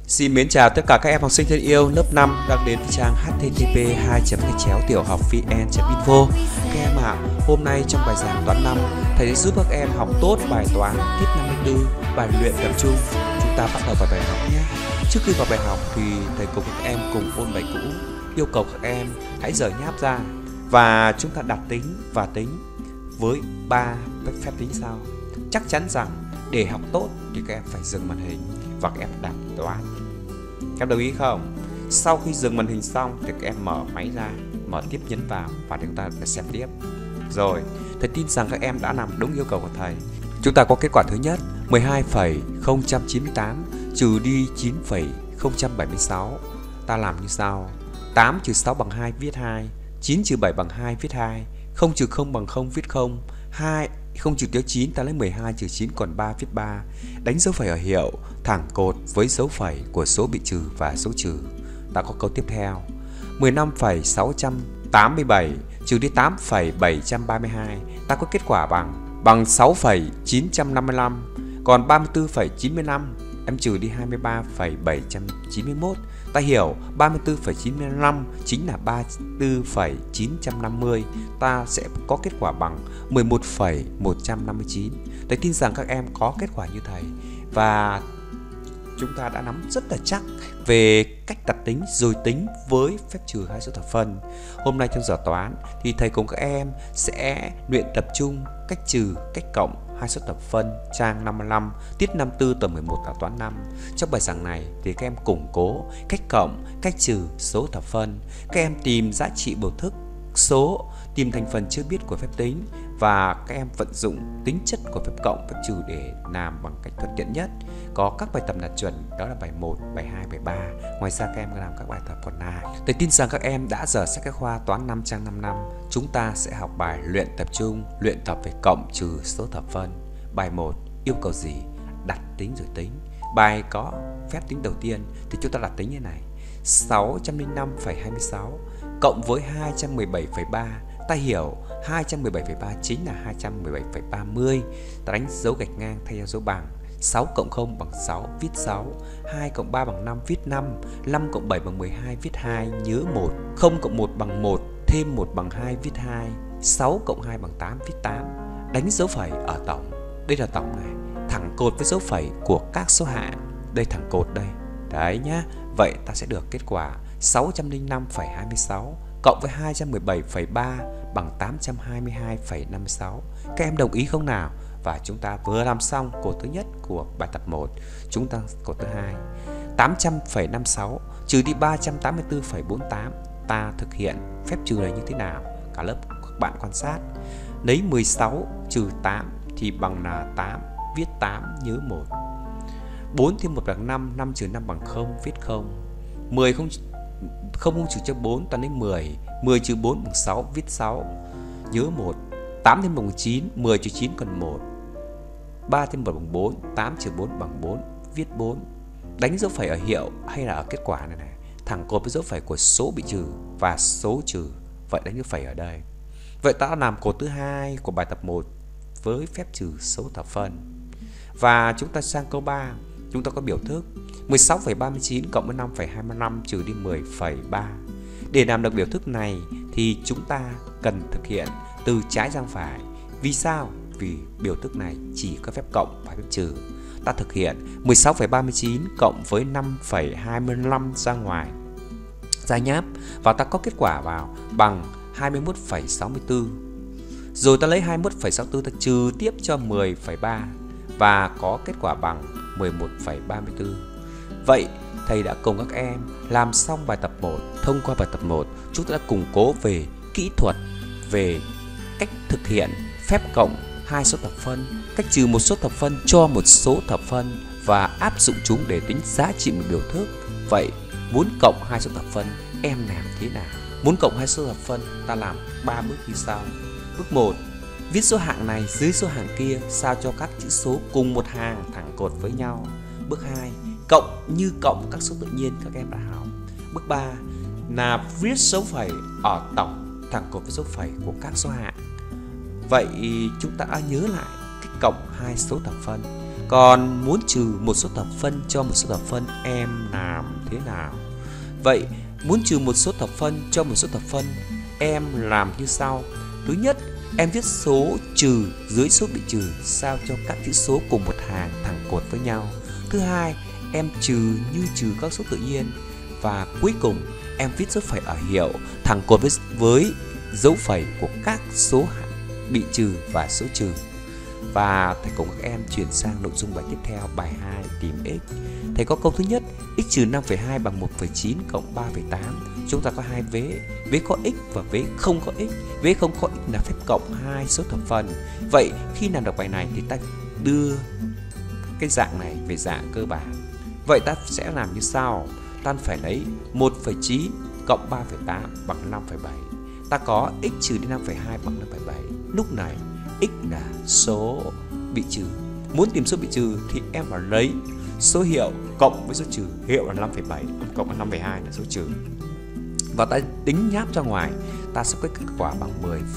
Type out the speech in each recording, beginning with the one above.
Xin mến chào tất cả các em học sinh thân yêu lớp 5 đang đến với trang http://tiểu-học-vn.info. Các em ạ, hôm nay trong bài giảng toán 5, thầy sẽ giúp các em học tốt bài toán tiết 54, bài luyện tập trung. Chúng ta bắt đầu vào bài học nhé. Trước khi vào bài học thì thầy cùng các em cùng ôn bài cũ, yêu cầu các em hãy dở nháp ra và chúng ta đặt tính và tính với 3 phép tính sau. Chắc chắn rằng để học tốt thì các em phải dừng màn hình và các em đặt toán. Các em đồng ý không? Sau khi dừng màn hình xong thì các em mở máy ra, mở tiếp nhấn vào và chúng ta sẽ xem tiếp. Rồi, thầy tin rằng các em đã làm đúng yêu cầu của thầy. Chúng ta có kết quả thứ nhất, 12,098 trừ đi 9,076. Ta làm như sau: 8 trừ 6 bằng 2 viết 2, 9 trừ 7 bằng 2 viết 2, 0 trừ 0 bằng 0 viết 0, 0 trừ tới 9 ta lấy 12 trừ 9 còn 3 viết 3. Đánh dấu phẩy ở hiệu thẳng cột với dấu phẩy của số bị trừ và số trừ. Ta có câu tiếp theo: 15,687 trừ đi 8,732. Ta có kết quả bằng 6,955. Còn 34,95 em trừ đi 23,791. Ta hiểu 34,95 chính là 34,950. Ta sẽ có kết quả bằng 11,159. Thầy tin rằng các em có kết quả như thầy và chúng ta đã nắm rất là chắc về cách đặt tính rồi tính với phép trừ hai số thập phân. Hôm nay trong giờ toán thì thầy cùng các em sẽ luyện tập trung cách trừ, cách cộng hai số thập phân trang 55, tiết 54 tuần 11 là toán 5. Trong bài giảng này thì các em củng cố cách cộng, cách trừ số thập phân. Các em tìm giá trị biểu thức số, tìm thành phần chưa biết của phép tính và các em vận dụng tính chất của phép cộng, phép trừ để làm bằng cách thuận tiện nhất. Có các bài tập đạt chuẩn, đó là bài 1, bài 2, bài 3. Ngoài ra các em làm các bài tập còn lại. Tôi tin rằng các em đã dở sách giáo khoa toán 5 trang 5 năm. Chúng ta sẽ học bài luyện tập trung, luyện tập về cộng trừ số thập phân. Bài 1, yêu cầu gì? Đặt tính rồi tính. Bài có phép tính đầu tiên thì chúng ta đặt tính như này: 605,26 cộng với 217,3. Ta hiểu 217,3 chính là 217,30. Ta đánh dấu gạch ngang thay cho dấu bằng. 6 cộng 0 bằng 6 viết 6, 2 cộng 3 bằng 5 viết 5, 5 cộng 7 bằng 12 viết 2 nhớ 1, 0 cộng 1 bằng 1, thêm 1 bằng 2 viết 2, 6 cộng 2 bằng 8 viết 8. Đánh dấu phẩy ở tổng. Đây là tổng này, thẳng cột với dấu phẩy của các số hạng. Đây thẳng cột đây. Đấy nhá. Vậy ta sẽ được kết quả 605,26 cộng với 217,3 bằng 822,56. Các em đồng ý không nào? Và chúng ta vừa làm xong cột thứ nhất của bài tập 1. Chúng ta cột thứ hai, 800,56 trừ đi 384,48. Ta thực hiện phép trừ này như thế nào? Cả lớp các bạn quan sát. Lấy 16 trừ 8 thì bằng là 8, viết 8 nhớ 1. 4 thêm 1 bằng 5, 5 trừ 5 bằng 0, viết 0. 10 không trừ cho 4, ta lấy 10, 10 trừ 4 bằng 6, viết 6, nhớ 1. 8 thêm 1 bằng 9, 10 trừ 9 còn 1. 3 thêm 1 bằng 4, 8 trừ 4 bằng 4, viết 4. Đánh dấu phẩy ở hiệu hay là ở kết quả này này, thẳng cột với dấu phẩy của số bị trừ và số trừ. Vậy đánh dấu phẩy ở đây. Vậy ta đã làm cột thứ hai của bài tập 1 với phép trừ số thập phân. Và chúng ta sang câu 3. Chúng ta có biểu thức 16,39 cộng với 5,25 trừ đi 10,3. Để làm được biểu thức này thì chúng ta cần thực hiện từ trái sang phải. Vì sao? Vì biểu thức này chỉ có phép cộng và phép trừ. Ta thực hiện 16,39 cộng với 5,25 ra ngoài, ra nháp, và ta có kết quả vào bằng 21,64. Rồi ta lấy 21,64 ta trừ tiếp cho 10,3 và có kết quả bằng 11,34. Vậy thầy đã cùng các em làm xong bài tập 1. Thông qua bài tập 1, chúng ta đã củng cố về kỹ thuật, về cách thực hiện phép cộng hai số thập phân, cách trừ một số thập phân cho một số thập phân và áp dụng chúng để tính giá trị một biểu thức. Vậy muốn cộng hai số thập phân em làm thế nào? Muốn cộng hai số thập phân ta làm 3 bước như sau. Bước 1, viết số hạng này dưới số hạng kia sao cho các chữ số cùng một hàng thẳng cột với nhau. Bước 2, cộng như cộng các số tự nhiên các em đã học. Bước 3 là viết dấu phẩy ở tổng thẳng cột với dấu phẩy của các số hạng. Vậy chúng ta đã nhớ lại cách cộng hai số thập phân. Còn muốn trừ một số thập phân cho một số thập phân em làm thế nào? Vậy muốn trừ một số thập phân cho một số thập phân em làm như sau. Thứ nhất, em viết số trừ dưới số bị trừ sao cho các chữ số cùng một hàng thẳng cột với nhau. Thứ hai, em trừ như trừ các số tự nhiên. Và cuối cùng, em viết dấu phẩy ở hiệu thẳng cột với dấu phẩy của các số bị trừ và số trừ. Và thầy cùng các em chuyển sang nội dung bài tiếp theo, bài 2 tìm x. Thầy có câu thứ nhất, x trừ 5,2 bằng 1,9 cộng 3,8. Chúng ta có hai vế, vế có x và vế không có x. Vế không có x là phép cộng hai số thập phân. Vậy khi làm được bài này thì ta đưa cái dạng này về dạng cơ bản. Vậy ta sẽ làm như sau. Ta phải lấy 1,9 cộng 3,8 bằng 5,7. Ta có x trừ đi 5,2 bằng 5,7. Lúc này x là số bị trừ. Muốn tìm số bị trừ thì em phải lấy số hiệu cộng với số trừ. Hiệu là 5,7 cộng với 5,2 là số trừ. Và ta tính nháp ra ngoài, ta sẽ có kết quả bằng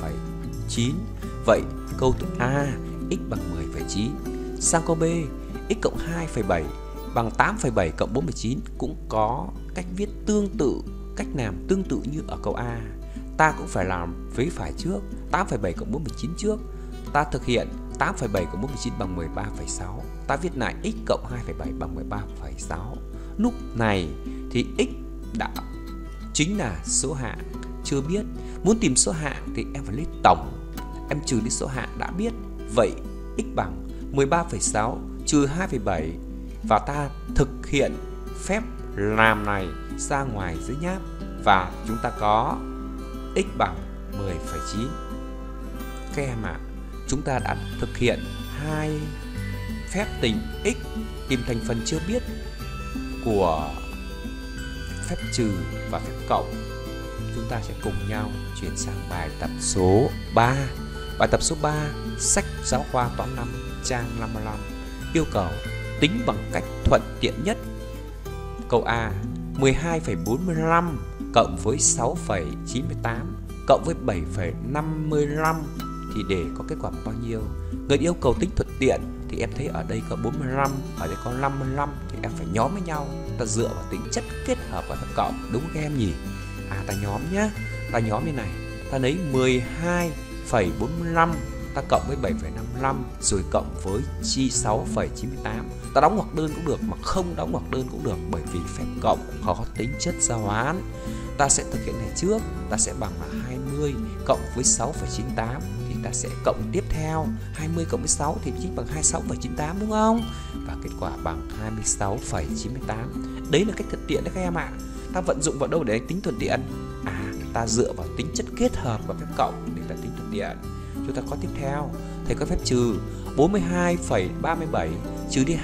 10,9. Vậy câu A x bằng 10,9. Sang câu B, x cộng 2,7 bằng 8,7 cộng 4,9 cũng có cách viết tương tự, cách làm tương tự như ở câu A. Ta cũng phải làm vế phải trước, 8,7 cộng 4,9 trước. Ta thực hiện 8,7 cộng 4,9 bằng 13,6. Ta viết lại x cộng 2,7 bằng 13,6. Lúc này thì x đã chính là số hạng chưa biết. Muốn tìm số hạng thì em phải lấy tổng. Em trừ đi số hạng đã biết. Vậy x bằng 13,6 trừ 2,7. Và ta thực hiện phép làm này ra ngoài dưới nháp. Và chúng ta có x bằng 10,9. Các em ạ, chúng ta đã thực hiện hai phép tính x tìm thành phần chưa biết của phép trừ và phép cộng. Chúng ta sẽ cùng nhau chuyển sang bài tập số 3. Bài tập số 3, sách giáo khoa toán 5, trang 55. Yêu cầu tính bằng cách thuận tiện nhất. Câu A, 12,45 cộng với 6,98 cộng với 7,55 thì để có kết quả bao nhiêu? Người yêu cầu tính thuận tiện thì em thấy ở đây có 45, ở đây có 55 thì em phải nhóm với nhau. Ta dựa vào tính chất kết hợp và phép cộng, đúng không các em nhỉ? Ta nhóm nhá. Ta nhóm như này. Ta lấy 12,45 ta cộng với 7,55 rồi cộng với chi 6,98. Ta đóng ngoặc đơn cũng được mà không đóng ngoặc đơn cũng được, bởi vì phép cộng có tính chất giao hoán. Ta sẽ thực hiện này trước, ta sẽ bằng là 20 cộng với 6,98 thì ta sẽ cộng tiếp theo 20 cộng với 6 thì chính bằng 26,98 đúng không? Và kết quả bằng 26,98. Đấy là cách thuận tiện đấy các em ạ. Ta vận dụng vào đâu để tính thuận tiện? Ta dựa vào tính chất kết hợp và phép cộng để ta tính thuận tiện. Chúng ta có tiếp theo, thầy có phép trừ 42,37 trừ đi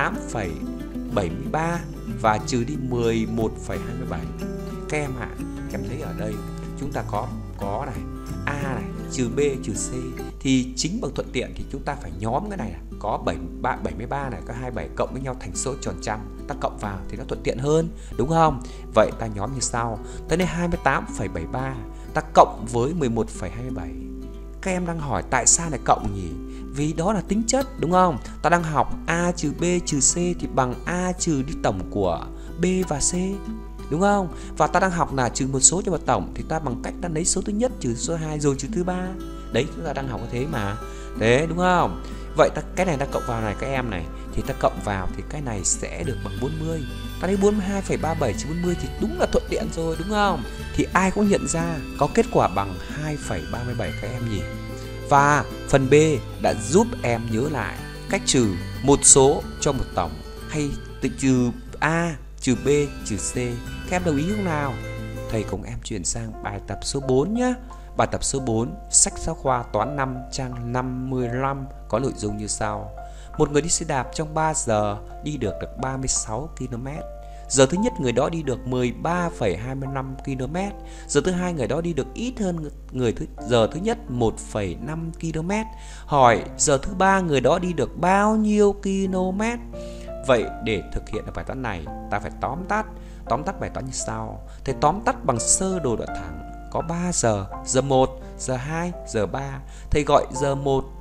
28,73 và trừ đi 11,27. Các em ạ, em thấy ở đây chúng ta có này, A này, trừ B trừ C thì chính bằng thuận tiện thì chúng ta phải nhóm cái này, có 73 này, có 27 cộng với nhau thành số tròn trăm, ta cộng vào thì nó thuận tiện hơn, đúng không? Vậy ta nhóm như sau, tới đây 28,73 ta cộng với 11,27. Các em đang hỏi tại sao lại cộng nhỉ? Vì đó là tính chất, đúng không? Ta đang học A trừ B trừ C thì bằng A trừ đi tổng của B và C, đúng không? Và ta đang học là trừ một số cho vào tổng thì ta bằng cách ta lấy số thứ nhất trừ số 2 rồi trừ thứ 3. Đấy, chúng ta đang học như thế mà. Đấy, đúng không? Vậy cái này ta cộng vào này các em này thì ta cộng vào thì cái này sẽ được bằng 40. Ta lấy 42,37 trừ 40 thì đúng là thuận tiện rồi, đúng không? Thì ai cũng nhận ra có kết quả bằng 2,37 các em nhỉ? Và phần B đã giúp em nhớ lại cách trừ một số cho một tổng hay tự trừ A trừ B trừ C. Các em đồng ý không nào? Thầy cùng em chuyển sang bài tập số 4 nhé. Bài tập số 4, sách giáo khoa toán 5 trang 55 có nội dung như sau. Một người đi xe đạp trong 3 giờ đi được 36 km. Giờ thứ nhất người đó đi được 13,25 km. Giờ thứ hai người đó đi được ít hơn giờ thứ nhất 1,5 km. Hỏi giờ thứ ba người đó đi được bao nhiêu km? Vậy để thực hiện được bài toán này, ta phải tóm tắt bài toán như sau. Thầy tóm tắt bằng sơ đồ đoạn thẳng. Có 3 giờ, giờ 1, giờ 2, giờ 3. Thầy gọi giờ 1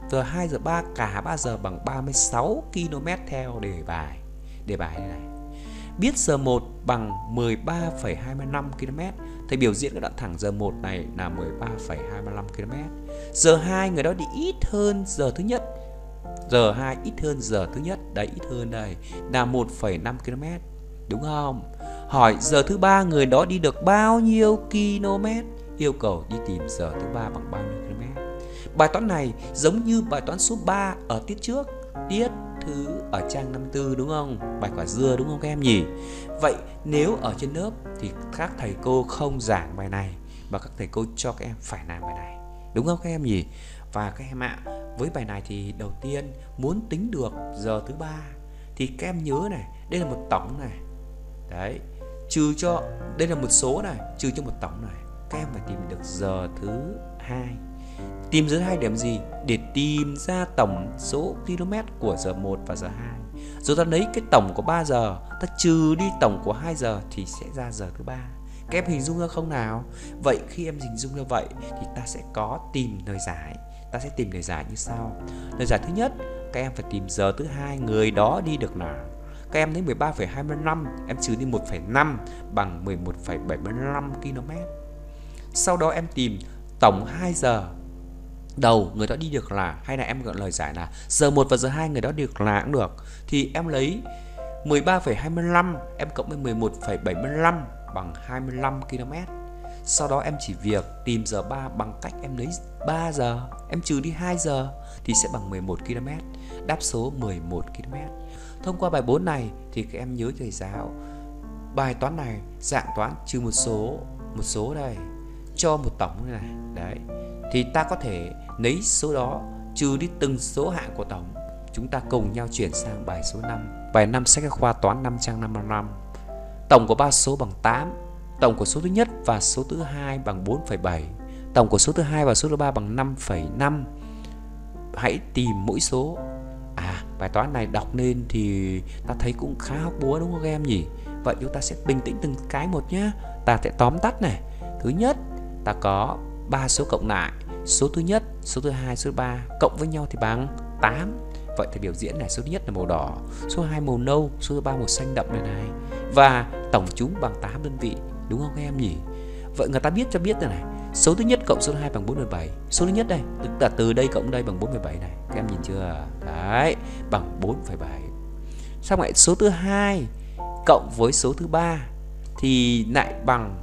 giờ 2 giờ 3 cả 3 giờ bằng 36 km theo đề bài. Đề bài này. Biết giờ 1 bằng 13,25 km. Thầy biểu diễn cái đoạn thẳng giờ 1 này là 13,25 km. Giờ 2 người đó đi ít hơn giờ thứ nhất. Giờ 2 ít hơn giờ thứ nhất, đấy ít hơn đây là 1,5 km. Đúng không? Hỏi giờ thứ 3 người đó đi được bao nhiêu km? Yêu cầu đi tìm giờ thứ 3 bằng bao nhiêu km. Bài toán này giống như bài toán số 3 ở tiết trước, tiết thứ ở trang 54 đúng không? Bài quả dưa đúng không các em nhỉ? Vậy nếu ở trên lớp thì các thầy cô không giảng bài này và các thầy cô cho các em phải làm bài này. Đúng không các em nhỉ? Và các em ạ, với bài này thì đầu tiên muốn tính được giờ thứ 3 thì các em nhớ này, đây là một tổng này. Đấy, trừ cho đây là một số này, trừ cho một tổng này. Các em phải tìm được giờ thứ 2. Tìm giờ 2 điểm gì? Để tìm ra tổng số km của giờ 1 và giờ 2. Rồi ta lấy cái tổng của 3 giờ, ta trừ đi tổng của 2 giờ thì sẽ ra giờ thứ 3. Các em hình dung ra không nào? Vậy khi em hình dung ra vậy thì ta sẽ có tìm lời giải. Ta sẽ tìm lời giải như sau. Lời giải thứ nhất, các em phải tìm giờ thứ 2 người đó đi được nào. Các em lấy 13,25, em trừ đi 1,5 bằng 11,75 km. Sau đó em tìm tổng 2 giờ đầu người đó đi được là, hay là em gọi lời giải là giờ 1 và giờ 2 người đó đi được là cũng được. Thì em lấy 13,25 em cộng với 11,75 bằng 25 km. Sau đó em chỉ việc tìm giờ 3 bằng cách em lấy 3 giờ, em trừ đi 2 giờ thì sẽ bằng 11 km. Đáp số 11 km. Thông qua bài 4 này thì các em nhớ thầy giáo, bài toán này dạng toán trừ một số đây, cho một tổng như này. Đấy. Thì ta có thể lấy số đó trừ đi từng số hạng của tổng. Chúng ta cùng nhau chuyển sang bài số 5. Bài 5 sách giáo khoa toán 5 trang 55. Tổng của 3 số bằng 8. Tổng của số thứ nhất và số thứ hai bằng 4,7. Tổng của số thứ hai và số thứ ba bằng 5,5. Hãy tìm mỗi số. Bài toán này đọc lên thì ta thấy cũng khá hóc búa đúng không các em nhỉ? Vậy chúng ta sẽ bình tĩnh từng cái một nhé. Ta sẽ tóm tắt này. Thứ nhất, ta có 3 số cộng lại. Số thứ nhất, số thứ hai, số thứ ba cộng với nhau thì bằng 8. Vậy thì biểu diễn này, số thứ nhất là màu đỏ, số 2 màu nâu, số thứ 3 màu xanh đậm này. Và tổng chúng bằng 8 đơn vị. Đúng không các em nhỉ? Vậy người ta biết cho biết rồi này. Số thứ nhất cộng số thứ hai bằng 4,7. Số thứ nhất đây, tức là từ đây cộng đây bằng 4,7 này. Các em nhìn chưa? Đấy, bằng 4,7. Xong lại số thứ hai cộng với số thứ ba thì lại bằng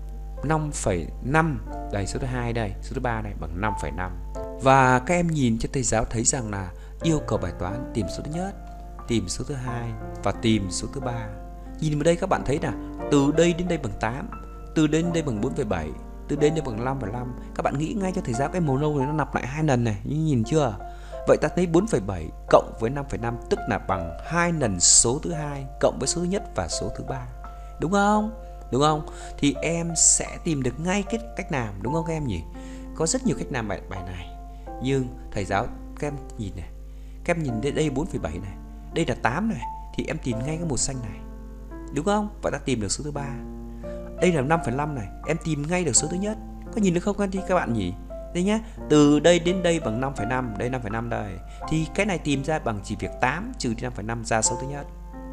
5,5. Đây số thứ hai đây, số thứ ba này bằng 5,5. Và các em nhìn cho thầy giáo thấy rằng là yêu cầu bài toán tìm số thứ nhất, tìm số thứ hai và tìm số thứ ba. Nhìn vào đây các bạn thấy là từ đây đến đây bằng 8, từ đây đến đây bằng 4,7, từ đây đến đây bằng 5,5. Các bạn nghĩ ngay cho thầy giáo cái màu nâu này nó lặp lại 2 lần này, nhìn chưa? Vậy ta thấy 4,7 cộng với 5,5 tức là bằng 2 lần số thứ hai cộng với số thứ nhất và số thứ ba. Đúng không? Đúng không? Thì em sẽ tìm được ngay cái cách làm, đúng không các em nhỉ? Có rất nhiều cách làm bài này. Nhưng thầy giáo các em nhìn này. Các em nhìn đây 4,7 này, đây là 8 này, thì em tìm ngay cái màu xanh này. Đúng không? Vậy ta tìm được số thứ ba. Đây là 5,5 này, em tìm ngay được số thứ nhất. Có nhìn được không các bạn nhỉ? Đây nhá, từ đây đến đây bằng 5,5, đây 5,5 đây. Thì cái này tìm ra bằng chỉ việc 8 trừ đi 5,5 ra số thứ nhất.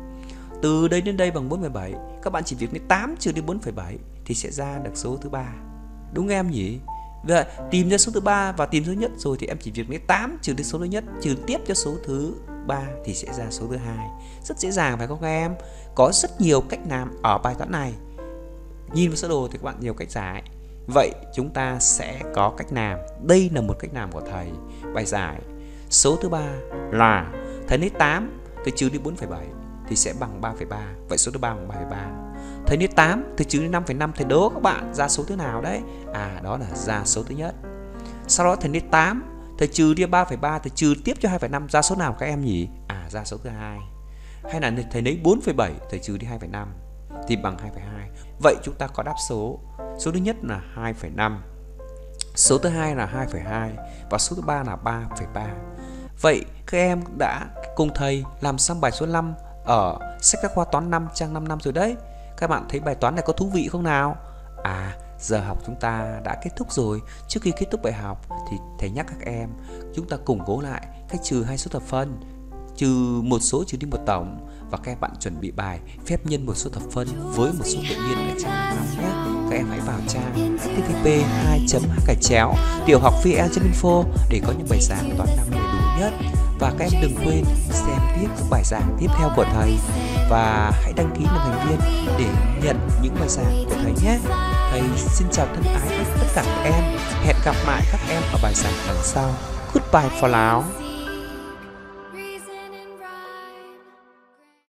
Từ đây đến đây bằng 4,7, các bạn chỉ việc lấy 8 trừ đi 4,7 thì sẽ ra được số thứ ba. Đúng không em nhỉ? Vậy tìm ra số thứ ba và tìm số thứ nhất rồi thì em chỉ việc lấy 8 trừ đi số thứ nhất trừ tiếp cho số thứ ba thì sẽ ra số thứ hai. Rất dễ dàng phải không các em? Có rất nhiều cách làm ở bài toán này. Nhìn vào sơ đồ thì các bạn nhiều cách giải. Vậy chúng ta sẽ có cách làm. Đây là một cách làm của thầy. Bài giải số thứ ba là thầy lấy 8 thầy trừ đi 4,7 thì sẽ bằng 3,3. Vậy số thứ ba bằng 3,3. Thầy lấy 8 thầy trừ đi 5,5 thầy đố các bạn ra số thứ nào đấy? Đó là ra số thứ nhất. Sau đó thầy lấy 8 thầy trừ đi 3,3 thầy trừ tiếp cho 2,5 ra số nào các em nhỉ? Ra số thứ hai. Hay là thầy lấy 4,7 thầy trừ đi 2,5 thì bằng 2,2. Vậy chúng ta có đáp số. Số thứ nhất là 2,5, số thứ hai là 2,2 và số thứ ba là 3,3. Vậy các em đã cùng thầy làm xong bài số 5 ở sách giáo khoa toán 5 trang 55 rồi đấy. Các bạn thấy bài toán này có thú vị không nào? giờ học chúng ta đã kết thúc rồi. Trước khi kết thúc bài học thì thầy nhắc các em chúng ta củng cố lại cách trừ hai số thập phân, trừ một số trừ đi một tổng, và các em bạn chuẩn bị bài phép nhân một số thập phân với một số tự nhiên ở trang học nhé. Các em hãy vào trang http://tiểu-học.vn.info để có những bài giảng toán năm đầy đủ nhất. Và các em đừng quên xem tiếp các bài giảng tiếp theo của thầy và hãy đăng ký làm thành viên để nhận những bài giảng của thầy nhé. Thầy xin chào thân ái với tất cả các em. Hẹn gặp lại các em ở bài giảng lần sau. Goodbye for now.